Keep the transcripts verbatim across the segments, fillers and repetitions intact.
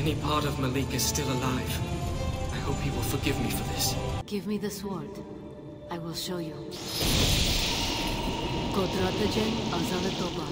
any part of Malik is still alive, I hope he will forgive me for this. Give me the sword. I will show you. Kodratajen Azalatoba.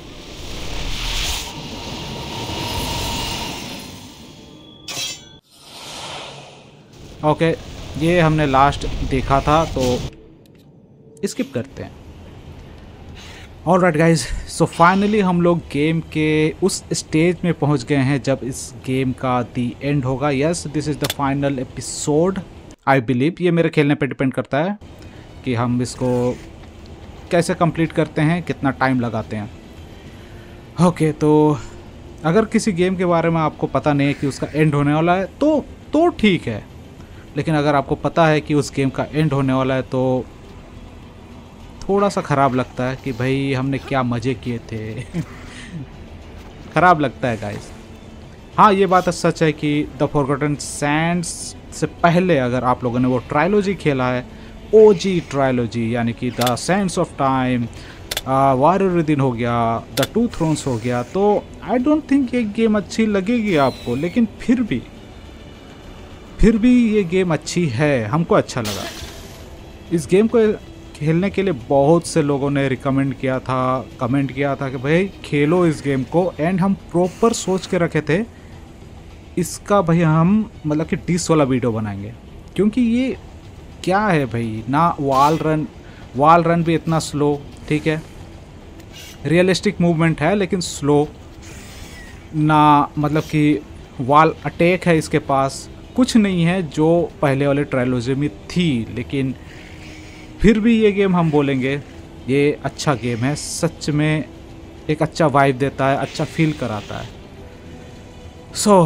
Okay okay, ये हमने last देखा था तो skip करते हैं। All right guys, so finally हम लोग game के उस स्टेज में पहुंच गए हैं जब इस गेम का दी एंड होगा। Yes, this is the final episode I believe. ये मेरे खेलने पे डिपेंड करता है कि हम इसको कैसे कंप्लीट करते हैं, कितना टाइम लगाते हैं। ओके okay, तो अगर किसी गेम के बारे में आपको पता नहीं है कि उसका एंड होने वाला है तो तो ठीक है, लेकिन अगर आपको पता है कि उस गेम का एंड होने वाला है तो थोड़ा सा ख़राब लगता है कि भाई हमने क्या मज़े किए थे। ख़राब लगता है गाइस। हाँ, ये बात सच है कि द फॉरगॉटन सैंड्स से पहले अगर आप लोगों ने वो ट्रायलॉजी खेला है, ओजी ट्रायलॉजी, यानी कि the sands of time, warrior within हो गया, द टू थ्रोन्स हो गया, तो आई डोंट थिंक ये गेम अच्छी लगेगी आपको। लेकिन फिर भी फिर भी ये गेम अच्छी है, हमको अच्छा लगा। इस गेम को खेलने के लिए बहुत से लोगों ने रिकमेंड किया था, कमेंट किया था कि भाई खेलो इस गेम को, एंड हम प्रॉपर सोच के रखे थे इसका भाई हम मतलब कि डिस वाला वीडियो बनाएंगे। क्योंकि ये क्या है भाई, ना वॉल रन वॉल रन भी इतना स्लो, ठीक है, रियलिस्टिक मूवमेंट है लेकिन स्लो, ना मतलब कि वॉल अटैक है इसके पास, कुछ नहीं है जो पहले वाले ट्रायलॉजी में थी। लेकिन फिर भी ये गेम हम बोलेंगे ये अच्छा गेम है, सच में एक अच्छा वाइब देता है, अच्छा फील कराता है। सो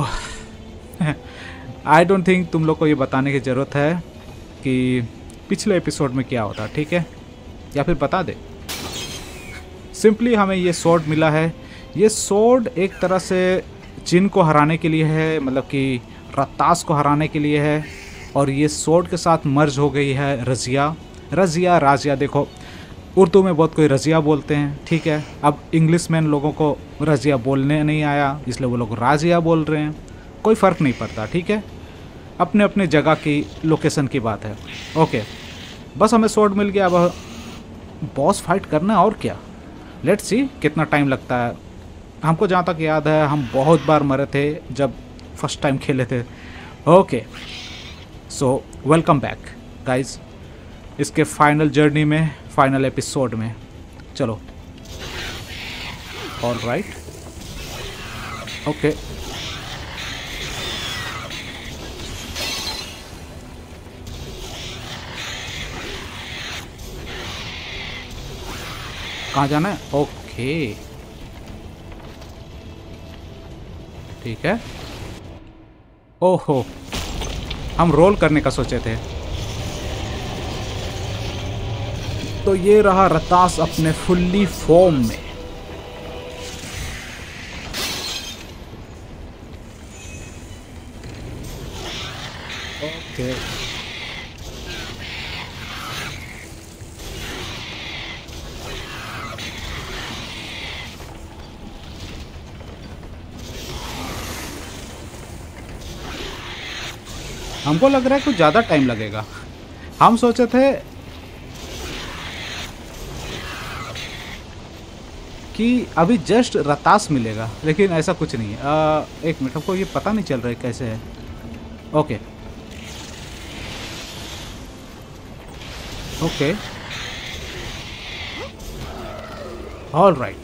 आई डोंट थिंक तुम लोग को ये बताने की ज़रूरत है कि पिछले एपिसोड में क्या होता, ठीक है, या फिर बता दे। सिंपली हमें ये स्वॉर्ड मिला है। ये स्वॉर्ड एक तरह से जिन को हराने के लिए है, मतलब कि रत्तास को हराने के लिए है, और ये स्वॉर्ड के साथ मर्ज हो गई है रज़िया रज़िया राजिया। देखो, उर्दू में बहुत कोई रज़िया बोलते हैं, ठीक है, अब इंग्लिश में लोगों को रज़िया बोलने नहीं आया इसलिए वो लोग राजिया बोल रहे हैं, कोई फ़र्क नहीं पड़ता, ठीक है, अपने अपने जगह की लोकेशन की बात है। ओके, बस हमें स्वॉर्ड मिल गया, अब बॉस फाइट करना है और क्या। लेट्स सी कितना टाइम लगता है। हमको जहाँ तक याद है हम बहुत बार मरे थे जब फर्स्ट टाइम खेले थे। Okay, so welcome back guys इसके फाइनल जर्नी में, फाइनल एपिसोड में। चलो, ऑल राइट, ओके, कहाँ जाना है? ओके, ठीक है। ओहो, हम रोल करने का सोचे थे। तो ये रहा रत्तास अपने फुल्ली फॉर्म में। ओके, हमको लग रहा है कुछ ज़्यादा टाइम लगेगा। हम सोचे थे कि अभी जस्ट रत्तास मिलेगा, लेकिन ऐसा कुछ नहीं है। आ, एक मिनट, हमको ये पता नहीं चल रहा है कैसे है। Okay okay, all right.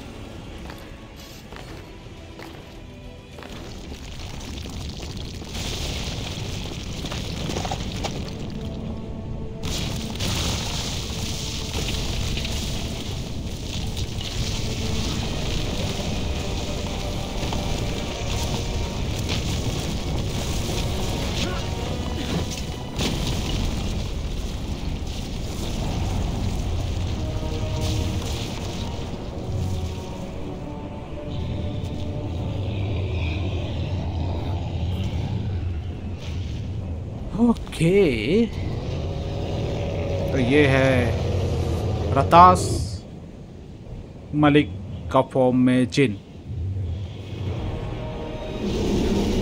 Okay, तो ये है रत्तास मलिक का फॉर्म में जिन।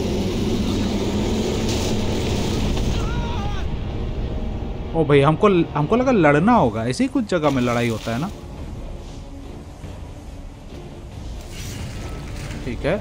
ओ भाई हमको हमको लगा लड़ना होगा, ऐसे ही कुछ जगह में लड़ाई होता है ना। ठीक है,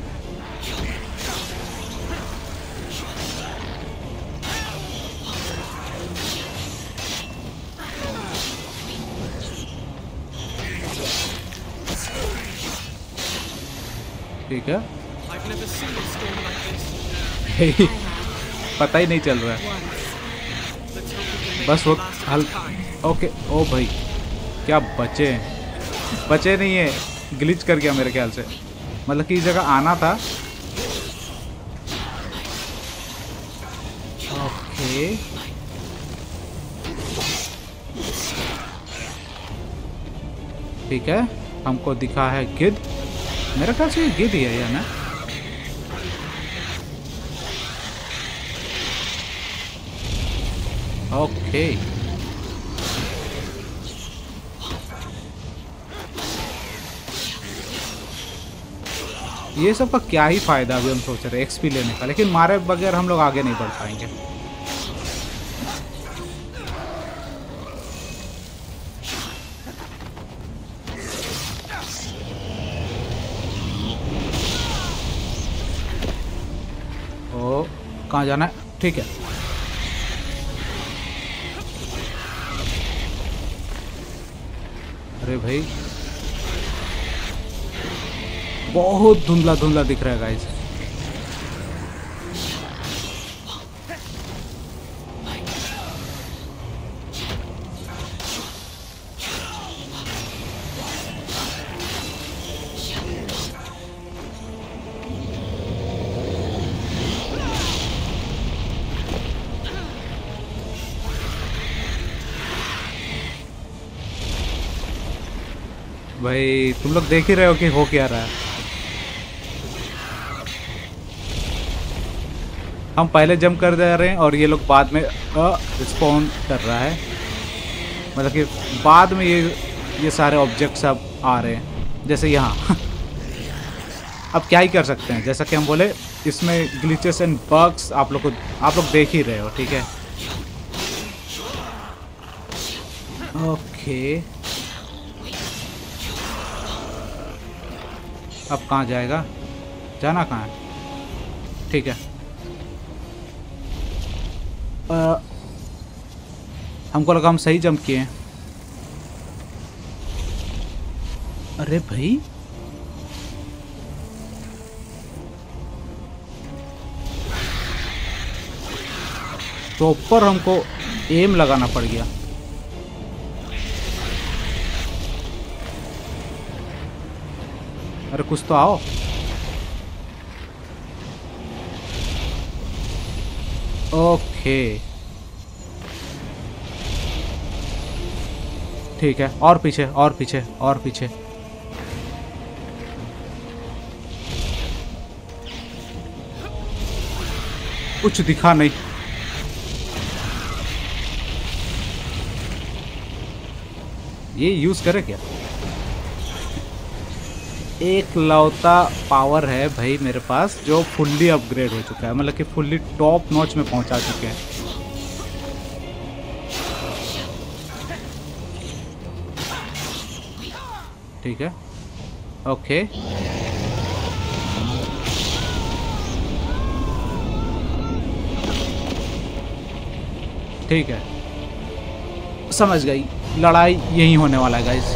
ठीक है। I've never seen a storm like this. पता ही नहीं चल रहा है, Let's hope we can make बस it वो last हल its time. ओके। ओ भाई क्या बचे हैं? बचे नहीं है, ग्लिच कर गया मेरे ख्याल से, मतलब कि इस जगह आना था। ओके ठीक है, हमको दिखा है गिद्ध, मेरे ख्याल से ये गिद्ध ही है या ना। ओके ये सब का क्या ही फायदा, अभी हम सोच रहे हैं एक्सपी लेने का, लेकिन मारे बगैर हम लोग आगे नहीं बढ़ पाएंगे। ओ कहाँ जाना है? ठीक है, अरे भाई बहुत धुंधला धुंधला दिख रहा है गाइस। भाई तुम लोग देख ही रहे हो कि हो क्या रहा है। हम पहले जंप कर दे रहे हैं और ये लोग बाद में रिस्पॉन्ड कर रहा है, मतलब कि बाद में ये ये सारे ऑब्जेक्ट्स अब आ रहे हैं, जैसे यहाँ। अब क्या ही कर सकते हैं, जैसा कि हम बोले इसमें ग्लिचेस एंड बग्स आप लोग को आप लोग देख ही रहे हो। ठीक है, ओके अब कहाँ जाएगा, जाना कहाँ है? ठीक है, आ, हमको लगा हम सही जंप किए हैं। अरे भाई प्रॉपर हमको एम लगाना पड़ गया। अरे कुछ तो आओ। ओके ठीक है, और पीछे और पीछे और पीछे। कुछ दिखा नहीं। ये यूज करे क्या? एक लौता पावर है भाई मेरे पास जो फुल्ली अपग्रेड हो चुका है, मतलब कि फुल्ली टॉप नॉच में पहुंचा चुके हैं। ठीक है, ओके ठीक है, समझ गई। लड़ाई यही होने वाला है guys.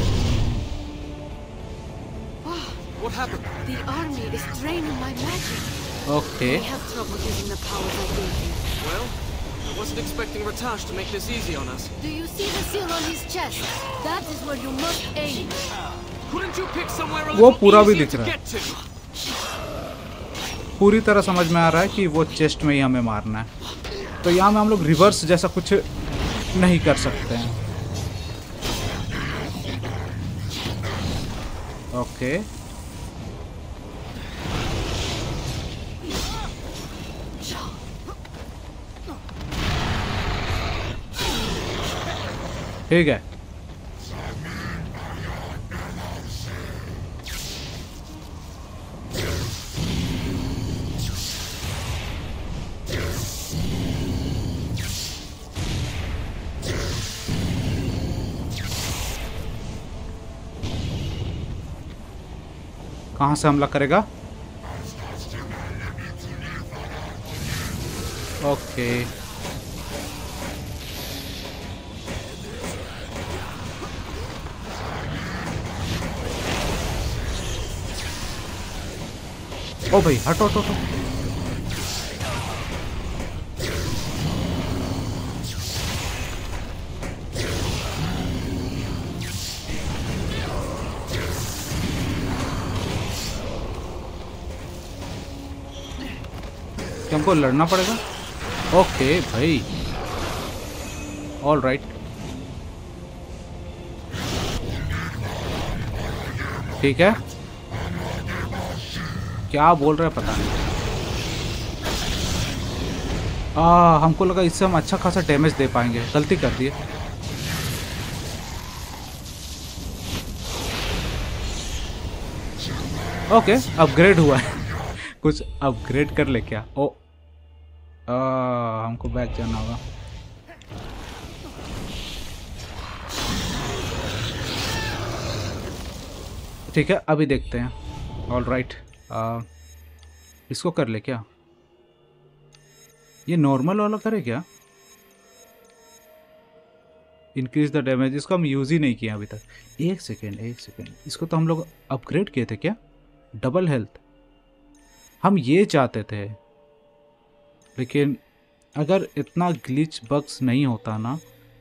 What happened? The army is draining my magic. Okay I have trouble using the powers I gave you. Well, I wasn't expecting Ratash to make this easy on us. Do you see the seal on his chest? That is where you must aim. Couldn't you pick somewhere a वो little पूरा भी easier दिख to रहा है। get to? पूरी तरह समझ में आ रहा है कि वो चेस्ट में ही हमें मारना है, तो यहाँ में हम लोग रिवर्स जैसा कुछ नहीं कर सकते हैं। ओके ठीक है, कहाँ से हमला करेगा? ओके ओ भाई हटो हटो हटो। क्या हमको लड़ना पड़ेगा? ओके भाई ऑल राइट ठीक है। क्या बोल रहे हैं पता नहीं। आ, हमको लगा इससे हम अच्छा खासा डैमेज दे पाएंगे, गलती कर दिए। ओके अपग्रेड हुआ है कुछ अपग्रेड कर ले क्या? ओ आ, हमको बैक जाना होगा। ठीक है अभी देखते हैं। ऑल राइट इसको कर ले क्या? ये नॉर्मल वाला करे क्या? इंक्रीज द डैमेज, इसको हम यूज ही नहीं किया अभी तक। एक सेकेंड एक सेकेंड, इसको तो हम लोग अपग्रेड किए थे क्या? डबल हेल्थ हम ये चाहते थे, लेकिन अगर इतना ग्लिच बग्स नहीं होता ना।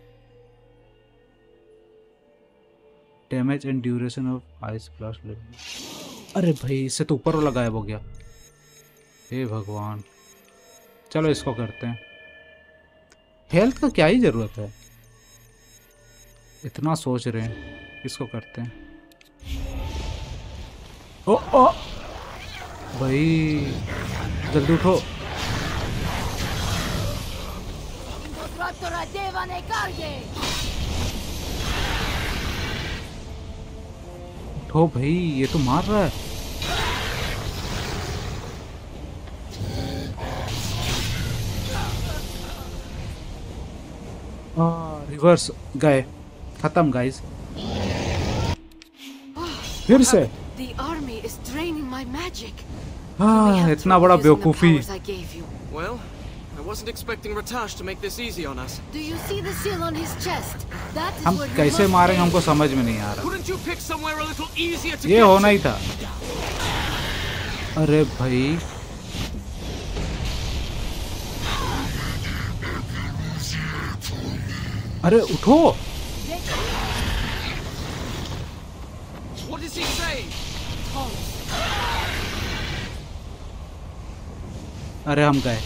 Damage and duration of ice blast level. अरे भाई इससे तो ऊपर वाला गायब हो गया। हे भगवान चलो इसको करते हैं। हेल्थ का क्या ही जरूरत है, इतना सोच रहे हैं, इसको करते हैं। ओ ओ भाई जल्दी उठो। उठो भाई ये तो मार रहा है। आ, रिवर्स गए, खत्म गाइस। फिर से The army is draining my magic. हाँ इतना बड़ा बेवकूफी। Well, I wasn't expecting Ratash to make this easy on us. Do you see the seal on his chest? That is हम where you कैसे must मारेंगे aim. हमको समझ में नहीं आ रहा। Couldn't you pick somewhere a little easier to ये get होना to? ही था। अरे भाई अरे उठो। What does he say? अरे हम गए।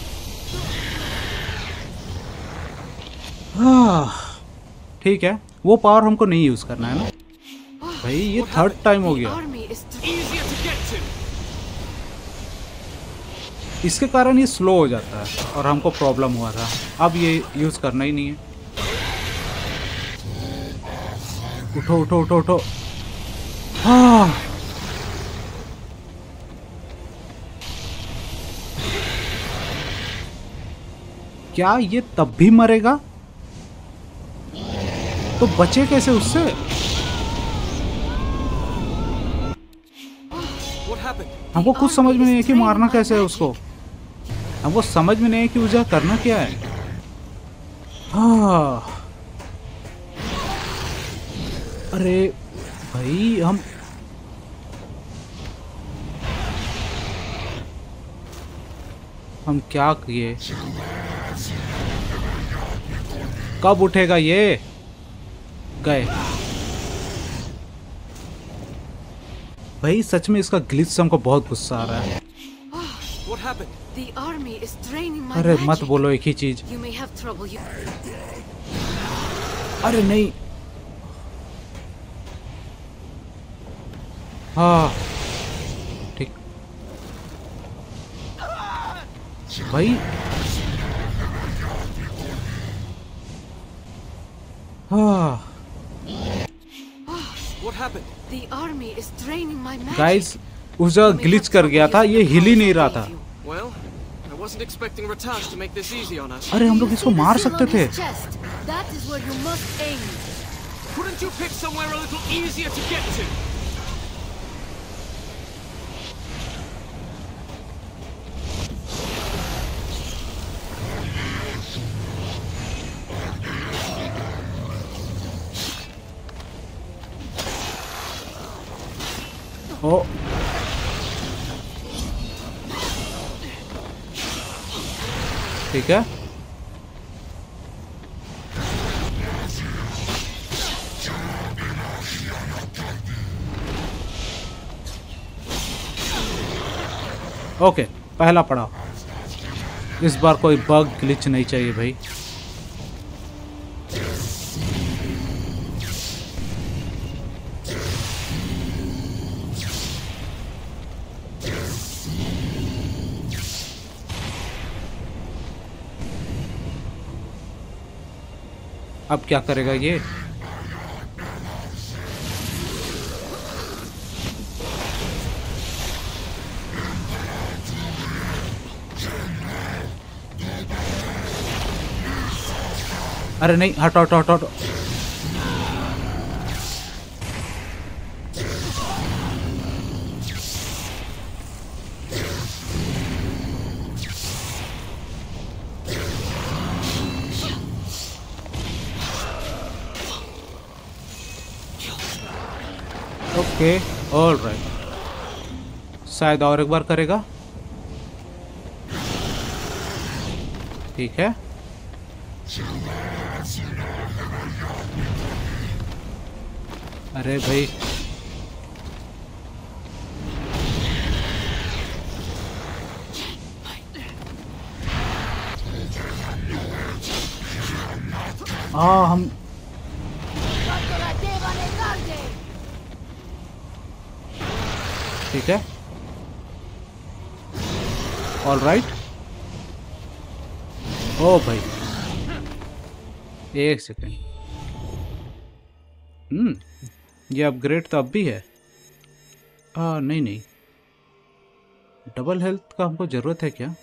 हाँ, ठीक है वो पावर हमको नहीं यूज करना है ना भाई। ये थर्ड टाइम हो The गया, army is Easier to get to. इसके कारण ये स्लो हो जाता है और हमको प्रॉब्लम हुआ था। अब ये यूज करना ही नहीं है। उठो उठो उठो उठो। हाँ क्या ये तब भी मरेगा? तो बचे कैसे उससे? What happened? हमको कुछ समझ में नहीं है कि मारना कैसे है उसको। हमको समझ में नहीं है कि मुझे करना क्या है। हाँ अरे भाई हम हम क्या किए? कब उठेगा ये? गए भाई सच में इसका ग्लिच से हमको बहुत गुस्सा आ रहा है। What happened? The army is draining my अरे magic. मत बोलो एक ही चीज। You may have trouble. You... अरे नहीं। हाँ ठीक भाई। हाँ What happened? The army is draining my magic. Guys उस जगह ग्लिच कर गया था, ये हिल ही नहीं रहा था। Well, I wasn't expecting Ratash to make this easy on us. अरे हम लोग इसको मार सकते थे। That is where you must aim. Couldn't you pick somewhere a little easier to get to? ओ ठीक है, ओके पहला पड़ाव। इस बार कोई बग ग्लिच नहीं चाहिए भाई। अब क्या करेगा ये? अरे नहीं, हटो हटो हटो हटो। ओके ऑल राइट, शायद और एक बार करेगा। ठीक है, अरे भाई हाँ हम ठीक है, ऑल राइट। ओ भाई एक सेकेंड, हम्म ये अपग्रेड तो अब भी है। आ, नहीं नहीं, डबल हेल्थ का हमको ज़रूरत है क्या?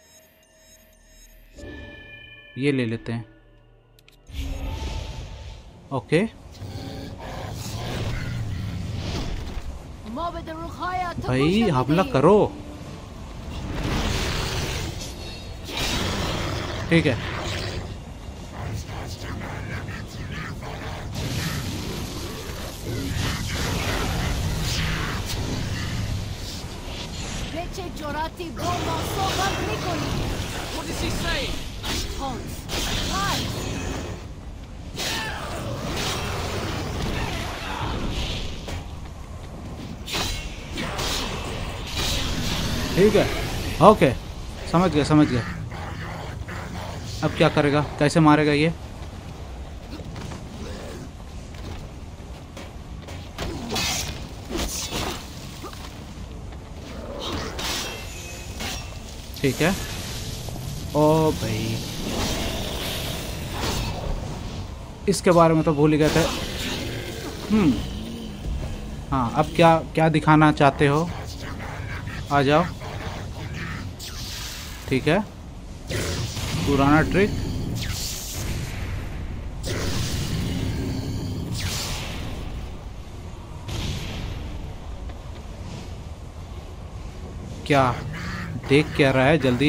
ये ले लेते हैं। ओके भाई हमला करो। ठीक है, What is he saying? ठीक है, ओके समझ गया समझ गया। अब क्या करेगा, कैसे मारेगा ये? ठीक है, ओ भाई इसके बारे में तो भूल ही गए थे। हम्म हाँ, अब क्या क्या दिखाना चाहते हो? आ जाओ। ठीक है, पुराना ट्रिक। क्या देख क्या रहा है, जल्दी।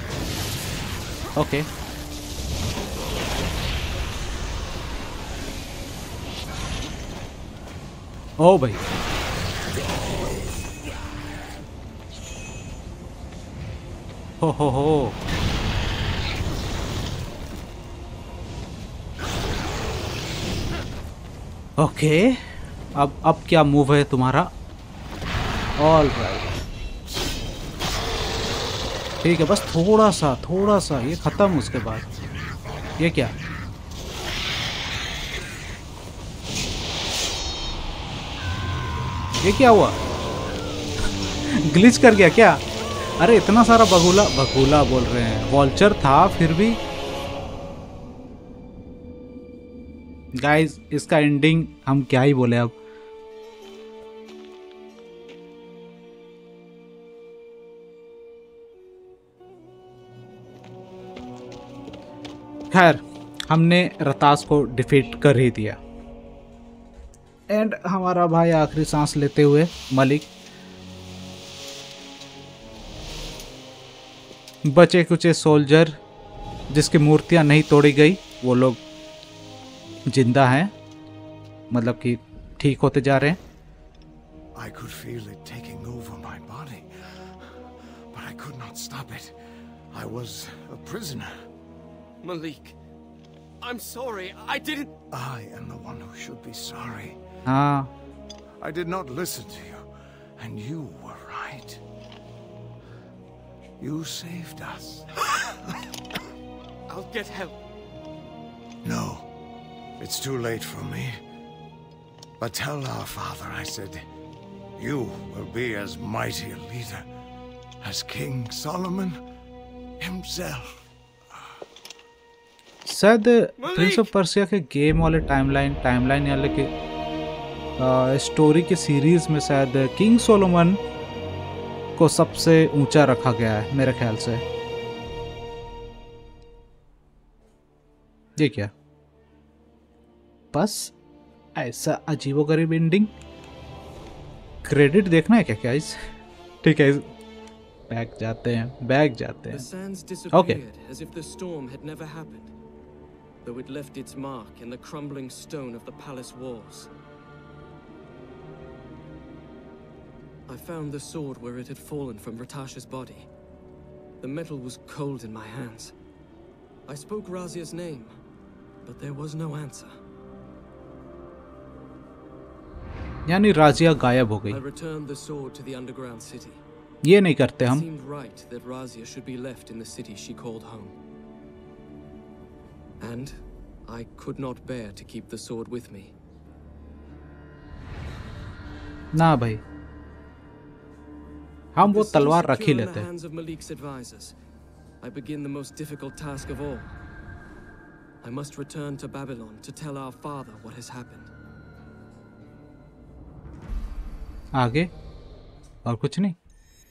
ओके ओ भाई हो हो हो ओके, अब अब क्या मूव है तुम्हारा? ऑल राइट ठीक है, बस थोड़ा सा थोड़ा सा ये खत्म। उसके बाद ये क्या? ये क्या हुआ? ग्लिच कर गया क्या? अरे इतना सारा बगुला बगुला बोल रहे हैं, वॉल्चर था फिर भी। गाइस इसका एंडिंग हम क्या ही बोले अब। खैर हमने रतास को डिफीट कर ही दिया एंड हमारा भाई आखिरी सांस लेते हुए मलिक बचे कुचे सोल्जर जिसकी मूर्तियां नहीं तोड़ी गई वो लोग जिंदा हैं, मतलब कि ठीक होते जा रहे हैं। I could feel it taking over my body, but I could not stop it. I was a prisoner. Malik, I'm sorry. I didn't... I am the one who should be sorry. हाँ I did not listen to you, and you were right. You saved us. I'll get help. No, it's too late for me. But tell our father I said, you will be as mighty a leader as King Solomon himself. शायद prince of Persia के game वाले timeline timeline या लेके story के series में शायद king Solomon को सबसे ऊंचा रखा गया है मेरे ख्याल से। ये क्या बस ऐसा अजीबोगरीब एंडिंग। क्रेडिट देखना है क्या क्या इस? ठीक है बैग जाते हैं बैग जाते The sands हैं। disappeared okay as if the storm had never happened, though it left its mark in the crumbling stone of the palace walls. I found the sword where it had fallen from Ratasha's body. The metal was cold in my hands. I spoke Razia's name, but there was no answer. यानी राजिया गायब हो गई। I returned the sword to the underground city. ये नहीं करते It हम। seemed right that Razia should be left in the city she called home. And I could not bear to keep the sword with me. ना भाई हम वो With the city तलवार रख ही secure in लेते the hands of Malik's advisors, I begin the most difficult task of all. I must return to Babylon to tell our father what has happened. आगे और कुछ नहीं।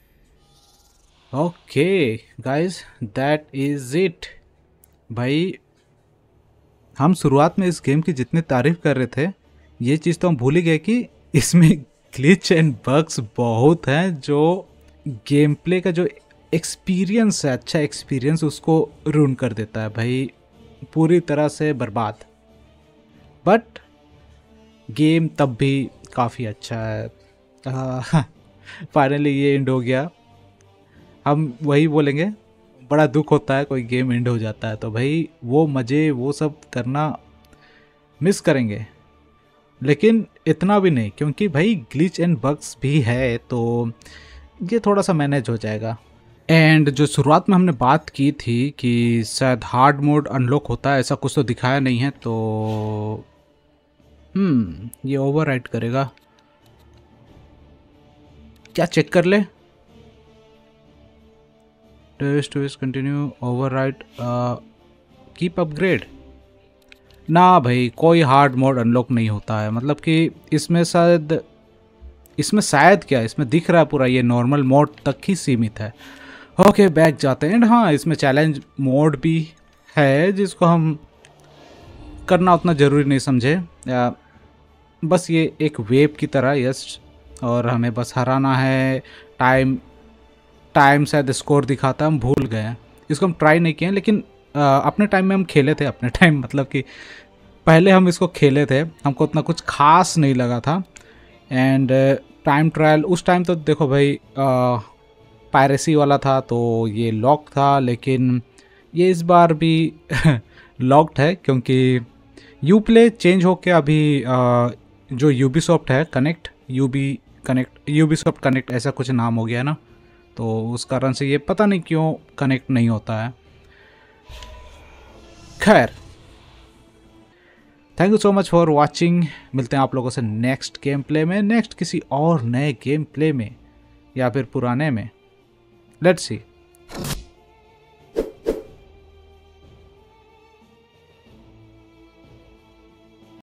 Okay guys that is it. भाई हम शुरुआत में इस गेम की जितनी तारीफ कर रहे थे ये चीज़ तो हम भूल ही गए कि इसमें ग्लिच एंड बग्स बहुत हैं जो गेम प्ले का जो एक्सपीरियंस है अच्छा एक्सपीरियंस उसको रूइन कर देता है भाई पूरी तरह से बर्बाद। बट गेम तब भी काफ़ी अच्छा है। फाइनली ये एंड हो गया। हम वही बोलेंगे बड़ा दुख होता है कोई गेम एंड हो जाता है तो भाई वो मज़े वो सब करना मिस करेंगे लेकिन इतना भी नहीं क्योंकि भाई ग्लिच एंड बग्स भी है तो ये थोड़ा सा मैनेज हो जाएगा। एंड जो शुरुआत में हमने बात की थी कि शायद हार्ड मोड अनलॉक होता है ऐसा कुछ तो दिखाया नहीं है तो हम्म ये ओवरराइड करेगा क्या चेक कर ले। Test to continue override keep upgrade ना भाई कोई हार्ड मोड अनलॉक नहीं होता है मतलब कि इसमें शायद इसमें शायद क्या इसमें दिख रहा है पूरा ये नॉर्मल मोड तक ही सीमित है। ओके बैक जाते हैं। एंड हाँ इसमें चैलेंज मोड भी है जिसको हम करना उतना ज़रूरी नहीं समझे या बस ये एक वेव की तरह यस और हमें बस हराना है। टाइम टाइम शायद स्कोर दिखाता है हम भूल गए हैं इसको हम ट्राई नहीं किए लेकिन आ, अपने टाइम में हम खेले थे अपने टाइम मतलब कि पहले हम इसको खेले थे हमको उतना कुछ खास नहीं लगा था। एंड टाइम ट्रायल उस टाइम तो देखो भाई पायरेसी वाला था तो ये लॉक था लेकिन ये इस बार भी लॉक्ड है क्योंकि यूप्ले चेंज होके अभी आ, जो यूबीसॉफ्ट है connect Ubi connect Ubisoft connect ऐसा कुछ नाम हो गया ना तो उस कारण से ये पता नहीं क्यों कनेक्ट नहीं होता है। खैर thank you so much for watching. मिलते हैं आप लोगों से नेक्स्ट गेम प्ले में नेक्स्ट किसी और नए गेम प्ले में या फिर पुराने में लेट्स सी।